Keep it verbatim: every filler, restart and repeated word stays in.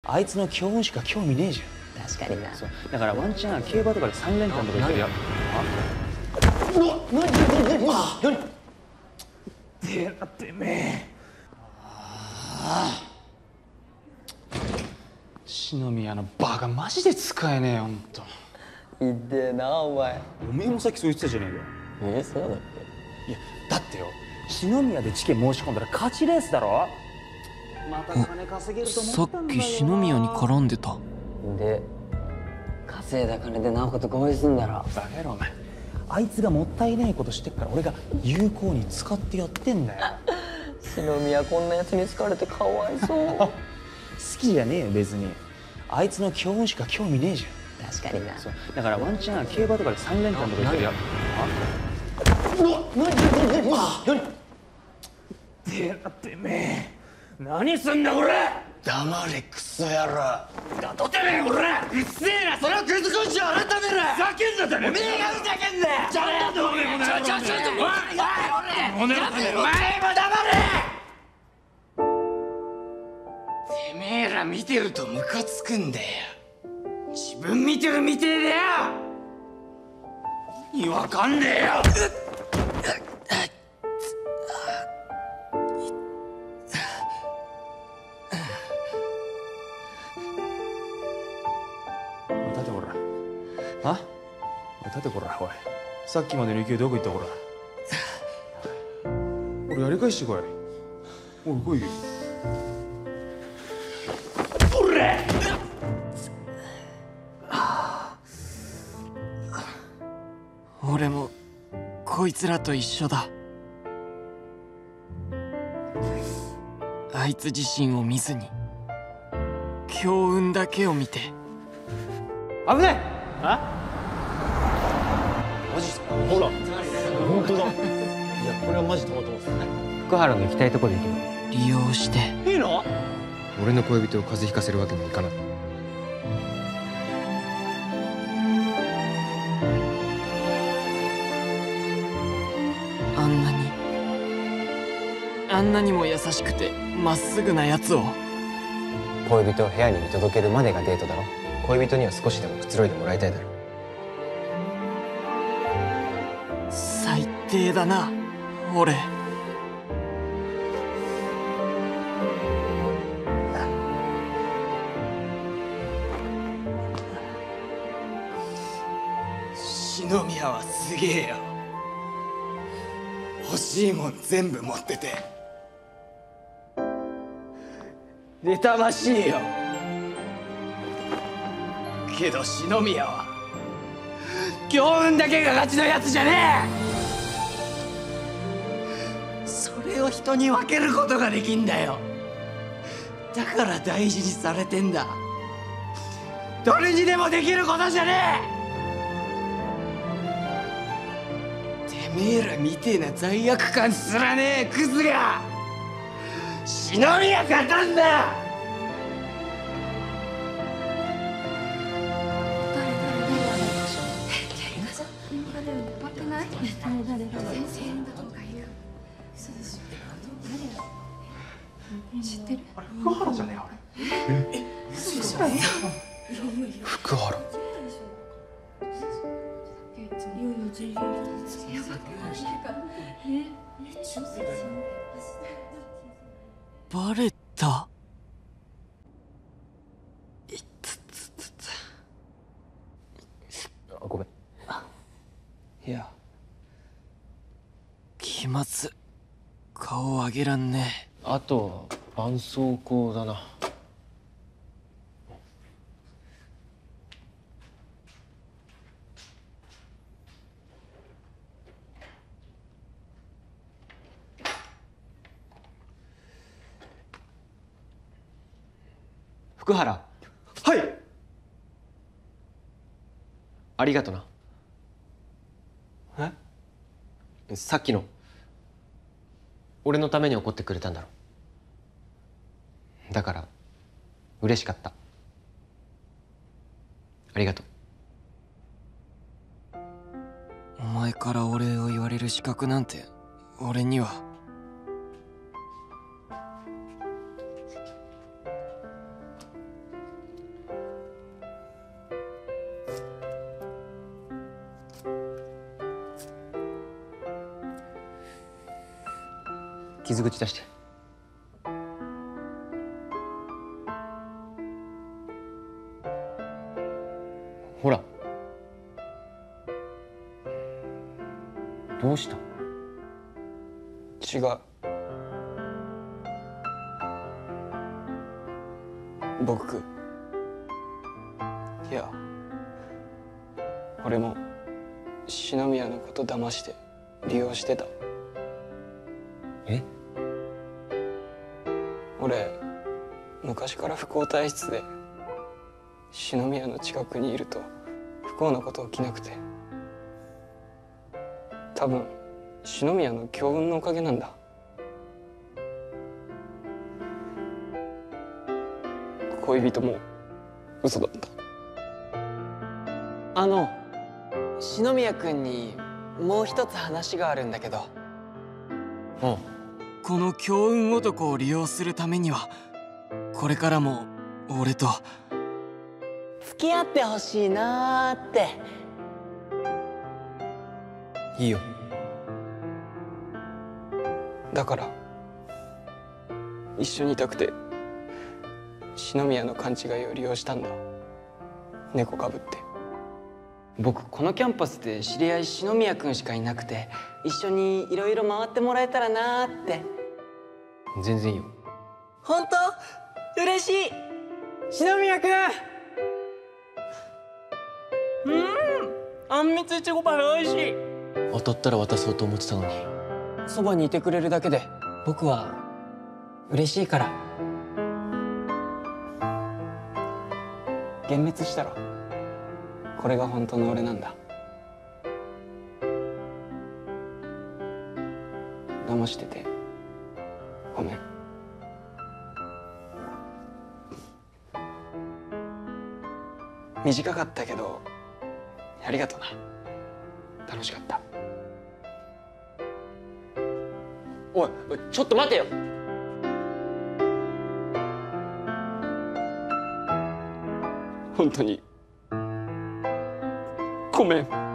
あいつの強運しか興味ねえじゃん。確かにな。そうだからワンチャン競馬とかでさん連単とか言ってるや。あ、うわ、何何何何何てなてめえ。ああ、篠宮のバカマジで使えねえよ、ほんと。 いってえなお前。 おめえもさっきそう言ってたじゃねえかよ。 え、そうだっいやだってよ、篠宮でチケ申し込んだら勝ちレースだろ。また金稼げると思ったんだよな。 さっき篠宮に絡んでた。 けで稼いだ金で直子と合意すんだろ。 バカ野郎お前、あいつがもったいないことしてっから俺が有効に使ってやってんだよ。 篠宮こんなやつに好かれてかわいそう。 好きじゃねえよ別に。あいつの強運しか興味ねえじゃん。 確かにな。 そうだからワンチャン競馬とかでさん連単とか言ってるや。 うわ、何何何何てなてめえ、何すんだこれ。 黙れクソ野郎。 だとてめえこれ。うっせえな、それをくずこしを改めろ。ふざけんなてめえ。おめえがふざけんなよ。じゃねえとおめえも。ちょちょちょちょ、おいおいおい、お前も黙れ。 てめえら見てるとムカつくんだよ。自分見てるみてえだよ。意味わかんねえよ。 立てこら。あ？立てこら。おい。さっきまでの勢いどこ行ったこら。俺やり返してこい。おい来いよ。おれ！ 俺もこいつらと一緒だ。あいつ自身を見ずに強運だけを見て。 危ない。あ？マジっすか？ほら本当だ。いやこれはマジたまたまっす。福原の行きたいとこで行けば利用して。 いいの？ 俺の恋人を風邪ひかせるわけにはいかない。 あんなにあんなにも優しくてまっすぐなやつを。 恋人を部屋に見届けるまでがデートだろ。恋人には少しでもくつろいでもらいたいだろ。 最低だな俺。篠宮はすげえよ。欲しいもん全部持ってて妬ましいよ。けど篠宮は強運だけが勝ちのやつじゃねえ。それを人に分けることができんだよ。だから大事にされてんだ。誰にでもできることじゃねえ。てめえらみてえな罪悪感すらねえクズが篠宮勝たんだ。 知ってる？ あれ福原じゃねえあれ。え？ 福原。 バレた。 ごめん。 いや気まず。顔上げらんねえ。 あと絆創膏だな。福原。 はい。 ありがとな。 え？ さっきの俺のために怒ってくれたんだろ。だから嬉しかった。ありがとう。 お前からお礼を言われる資格なんて俺には。 傷口出して。ほら。どうした？ 違う。僕いや俺も篠宮のこと騙して利用してた。 え？ 俺昔から不幸体質で篠宮の近くにいると不幸なこと起きなくて、多分篠宮の強運のおかげなんだ。恋人も嘘だった。 あの篠宮君にもう一つ話があるんだけど。 おう。 この強運男を利用するためにはこれからも俺と付き合ってほしいなーって。 いいよ。 だから一緒にいたくて篠宮の勘違いを利用したんだ。猫かぶって。 僕このキャンパスで知り合い篠宮君しかいなくて、一緒にいろいろ回ってもらえたらなーって。 全然いいよ。 本当嬉しい。篠宮君。うんあんみついちごパフェ美味しい。 当たったら渡そうと思ってたのに。 そばにいてくれるだけで僕は嬉しいから。 幻滅したらこれが本当の俺なんだ。騙しててごめん。短かったけどありがとな。楽しかった。 おい、おいちょっと待てよ。 本当にごめん。